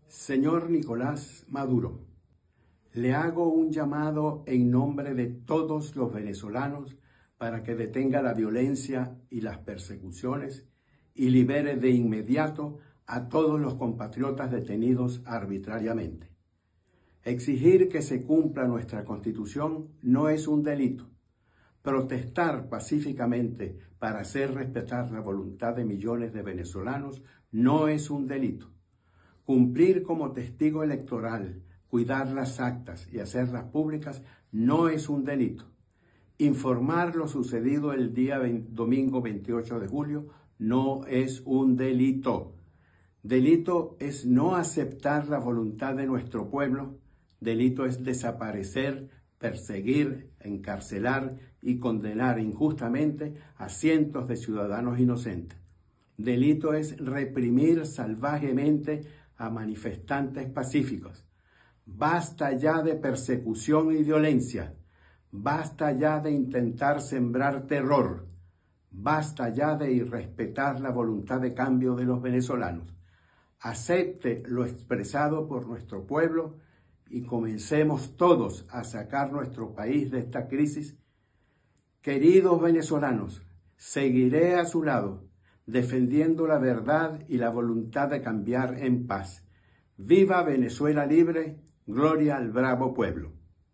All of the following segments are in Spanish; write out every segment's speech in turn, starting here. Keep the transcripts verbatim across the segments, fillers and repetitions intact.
Señor Nicolás Maduro, le hago un llamado en nombre de todos los venezolanos para que detenga la violencia y las persecuciones y libere de inmediato a todos los compatriotas detenidos arbitrariamente. Exigir que se cumpla nuestra Constitución no es un delito. Protestar pacíficamente para hacer respetar la voluntad de millones de venezolanos no es un delito. Cumplir como testigo electoral, cuidar las actas y hacerlas públicas no es un delito. Informar lo sucedido el día veinte, domingo veintiocho de julio no es un delito. Delito es no aceptar la voluntad de nuestro pueblo. Delito es desaparecer, perseguir, encarcelar y condenar injustamente a cientos de ciudadanos inocentes. Delito es reprimir salvajemente a manifestantes pacíficos. Basta ya de persecución y violencia. Basta ya de intentar sembrar terror. Basta ya de irrespetar la voluntad de cambio de los venezolanos. Acepte lo expresado por nuestro pueblo y comencemos todos a sacar nuestro país de esta crisis. Queridos venezolanos, seguiré a su lado, defendiendo la verdad y la voluntad de cambiar en paz. ¡Viva Venezuela libre! ¡Gloria al bravo pueblo!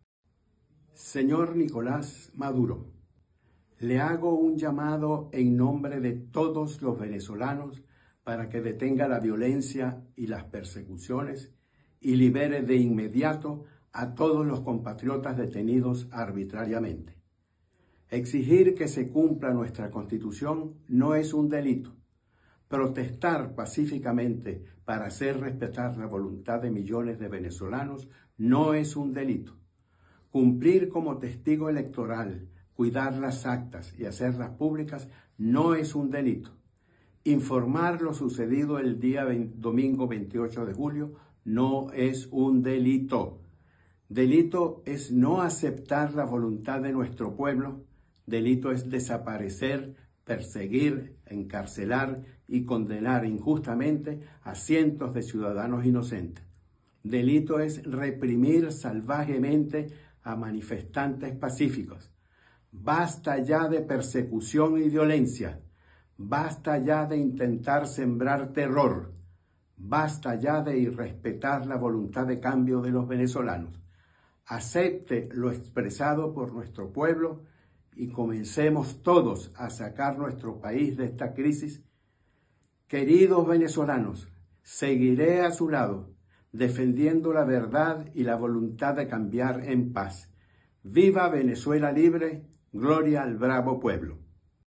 Señor Nicolás Maduro, le hago un llamado en nombre de todos los venezolanos para que detenga la violencia y las persecuciones y libere de inmediato a todos los compatriotas detenidos arbitrariamente. Exigir que se cumpla nuestra Constitución no es un delito. Protestar pacíficamente para hacer respetar la voluntad de millones de venezolanos no es un delito. Cumplir como testigo electoral, cuidar las actas y hacerlas públicas no es un delito. Informar lo sucedido el día veinte, domingo veintiocho de julio no es un delito. Delito es no aceptar la voluntad de nuestro pueblo. Delito es desaparecer, perseguir, encarcelar y condenar injustamente a cientos de ciudadanos inocentes. Delito es reprimir salvajemente a manifestantes pacíficos. Basta ya de persecución y violencia. Basta ya de intentar sembrar terror. Basta ya de irrespetar la voluntad de cambio de los venezolanos. Acepte lo expresado por nuestro pueblo y comencemos todos a sacar nuestro país de esta crisis. Queridos venezolanos, seguiré a su lado, defendiendo la verdad y la voluntad de cambiar en paz. ¡Viva Venezuela libre! ¡Gloria al bravo pueblo!